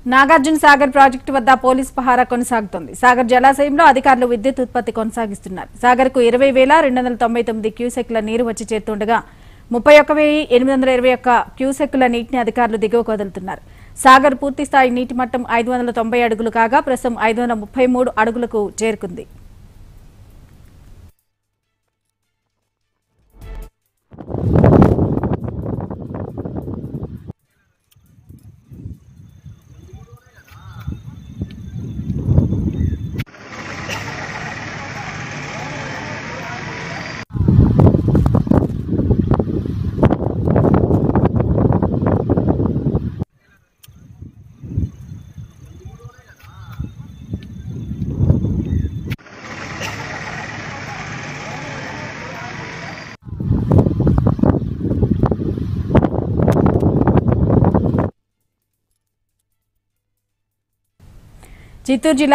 Nagarjuna Sagar project వద్ద police పహారా కొనసాగుతోంది. సాగర్ జలాశయంలో అధికారులు విద్యుత్ ఉత్పత్తి కొనసాగిస్తున్నారు. సాగర్ కు 20,299 క్యూసెక్ల నీరు వచ్చి చేరుతుండగా 31,821 క్యూసెక్ల నీటిని అధికారులు దిగువకు వదులుతున్నారు. సాగర్ పూర్తి స్థాయి నీటి మట్టం 590 అడుగులు కాగా ప్రస్తుతం 533 అడుగులకు చేరుకుంది. చిత్తూరు జిల్లా